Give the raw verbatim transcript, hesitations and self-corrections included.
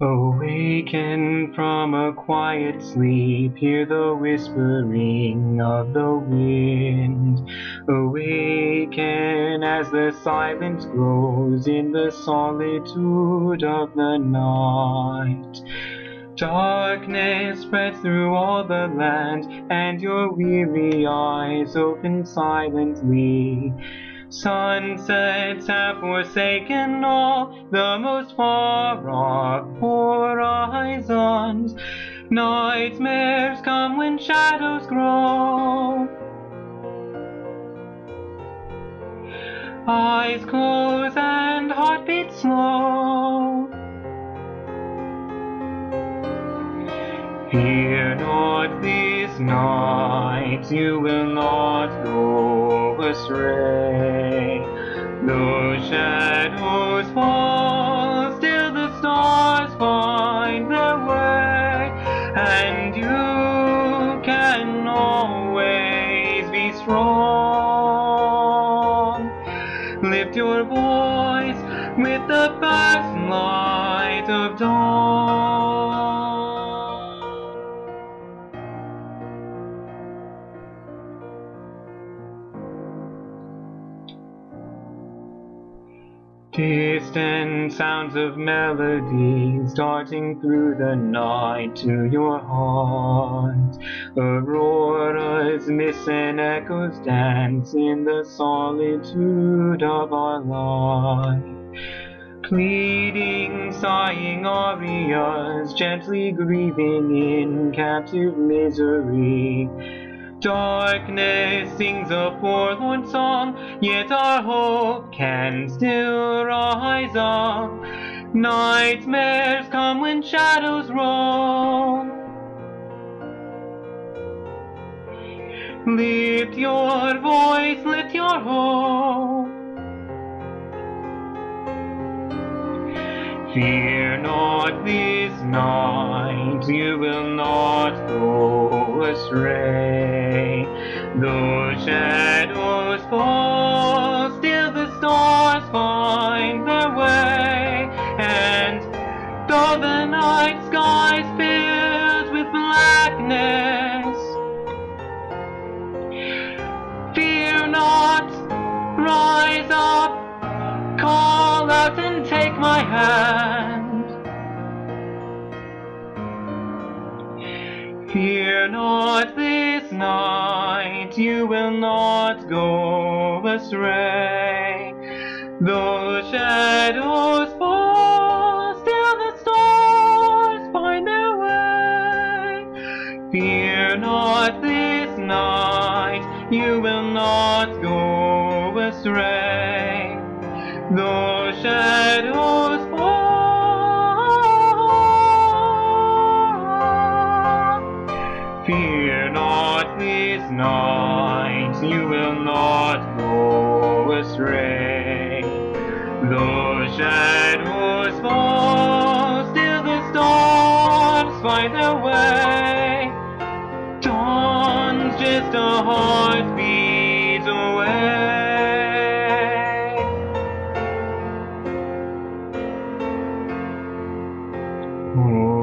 Awaken from a quiet sleep, hear the whispering of the wind. Awaken as the silence grows in the solitude of the night. Darkness spreads through all the land, and your weary eyes open silently. Sunsets have forsaken all the most far-off horizons. Nightmares come when shadows grow. Eyes close and heartbeat slow. Fear not this night, you will not go astray. Though shadows fall, still the stars find their way, and you can always be strong. Lift your voice with the first light of dawn. Distant sounds of melodies darting through the night to your heart. Auroras, mists and echoes dance in the solitude of our life. Pleading, sighing arias, gently grieving in captive misery. Darkness sings a forlorn song, yet our hope can still rise up. Nightmares come when shadows roll. Lift your voice, lift your hope. Fear not this night, you will not go astray. Though shadows fall, still the stars find their way. And though the night sky fills with blackness, fear not, rise up, call out and take my hand. Fear not this night, you will not go astray. Though shadows fall, still the stars find their way. Fear not this night, you will not go astray. Though shadows fall, fear not this night, you will not go astray. Though shadows fall, still the stars find their way. Dawn's just a heartbeat away. Oh.